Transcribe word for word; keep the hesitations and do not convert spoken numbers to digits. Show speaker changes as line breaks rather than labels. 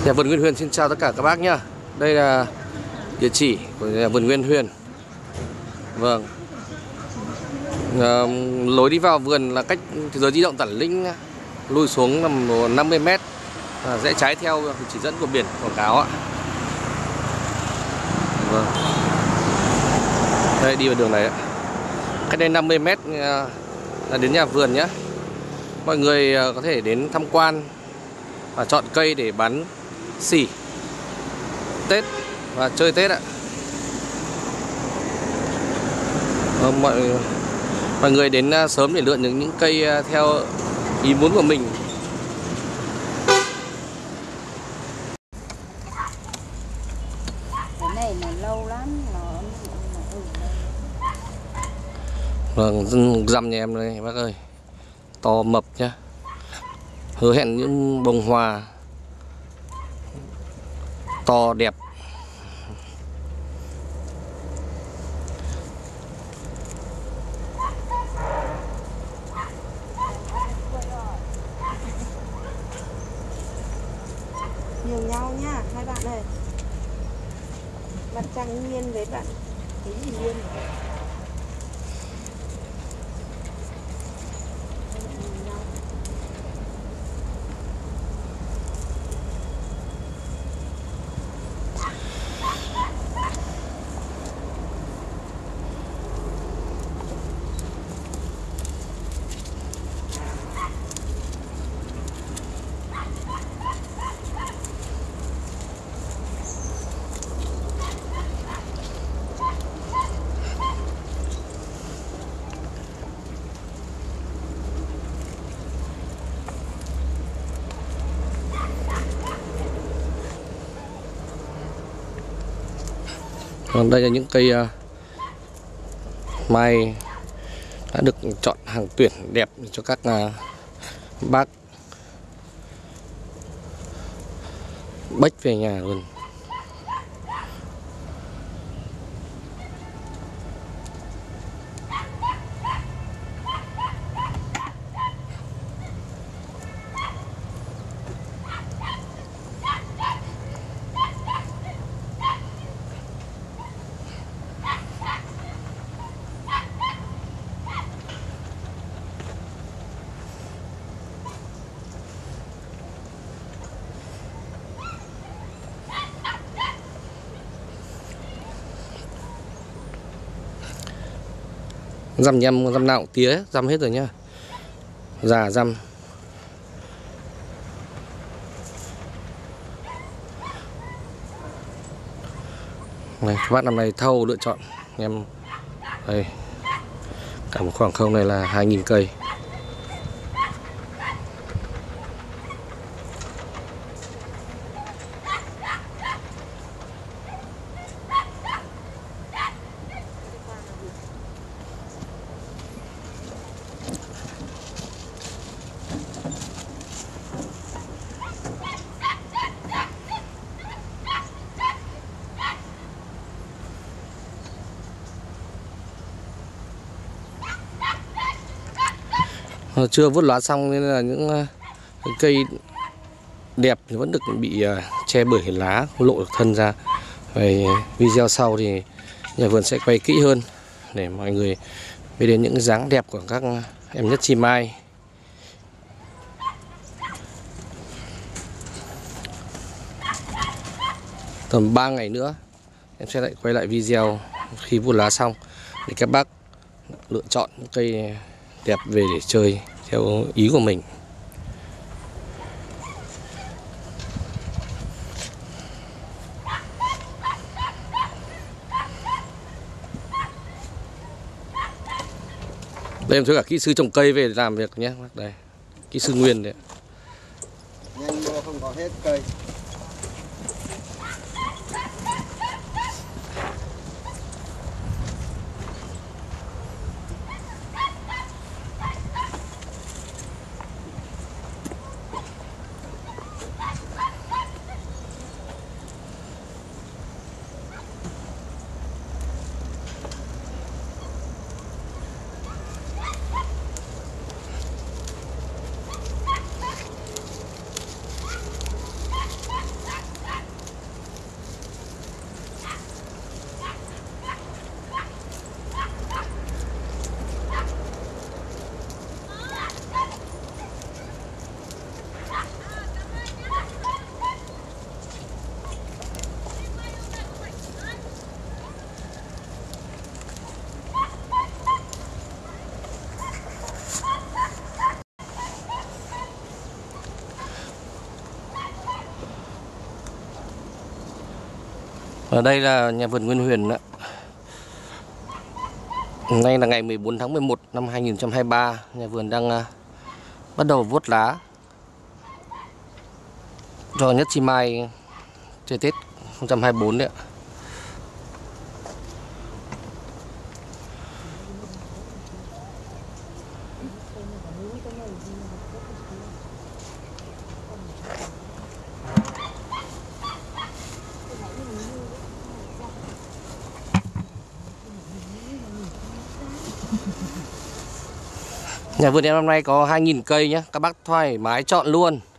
Nhà vườn Nguyên Huyền xin chào tất cả các bác nhá. Đây là địa chỉ của nhà vườn Nguyên Huyền. Vâng. À, lối đi vào vườn là cách thế giới di động Tản Linh lui xuống tầm năm mươi mét, à, rẽ trái theo chỉ dẫn của biển quảng cáo ạ. Vâng. Đây đi vào đường này ạ. Cách đây năm mươi mét là đến nhà vườn nhé. Mọi người có thể đến tham quan và chọn cây để bán xỉ Tết và chơi Tết ạ. Mọi mọi người đến sớm để lựa những những cây theo ý muốn của mình.
Cái này là lâu lắm nó.
Vâng, dăm nhà em đây bác ơi, to mập nhá, hứa hẹn những bông hoa to đẹp.
Nhiều nhau nha hai bạn ơi. Mặt trăng nhiên với bạn cái gì nhiên.
Còn đây là những cây uh, mai đã được chọn hàng tuyển đẹp cho các uh, bác bách về nhà luôn. Dăm nhâm, dăm nào cũng tía, dăm hết rồi nhá. Già dăm. Này, các bác năm nay thâu lựa chọn em. Đây. Cả một khoảng không này là hai nghìn cây. Chưa vuốt lá xong nên là những cây đẹp thì vẫn được bị che bởi lá, không lộ được thân ra. Về video sau thì nhà vườn sẽ quay kỹ hơn để mọi người biết đến những dáng đẹp của các em nhất chi mai. Tầm ba ngày nữa em sẽ lại quay lại video khi vuốt lá xong để các bác lựa chọn những cây đẹp về để chơi theo ý của mình. Đây em thấy cả kỹ sư trồng cây về để làm việc nhé. Đây, kỹ sư Nguyên đấy.
Nhanh mua không có hết cây.
Ở đây là nhà vườn Nguyên Huyền đó. Hôm nay là ngày mười bốn tháng mười một năm hai nghìn không trăm hai mươi ba. Nhà vườn đang uh, bắt đầu vuốt lá cho nhất chi mai chơi Tết không trăm hai mươi bốn đấy ạ. Nhà vườn em năm nay có hai nghìn cây nhé. Các bác thoải mái chọn luôn.